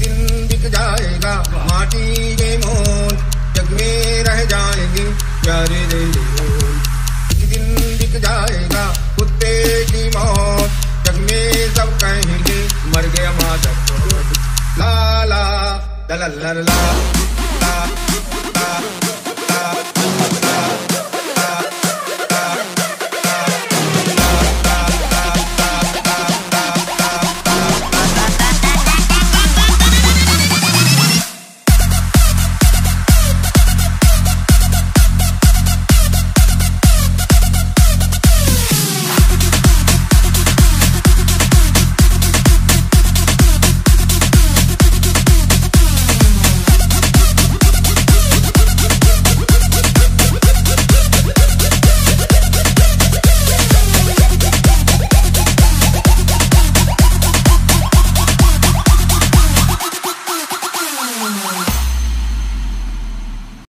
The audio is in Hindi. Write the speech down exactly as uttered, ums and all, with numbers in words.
दिन बिक जाएगा माटी के मोल, जग में रह जाएंगे प्यारे रे ढोल। एक दिन बिक जाएगा कुत्ते की मौत, जग में सब कहेंगे मर गया माधव। ला ला ला ला ला ला ला ला।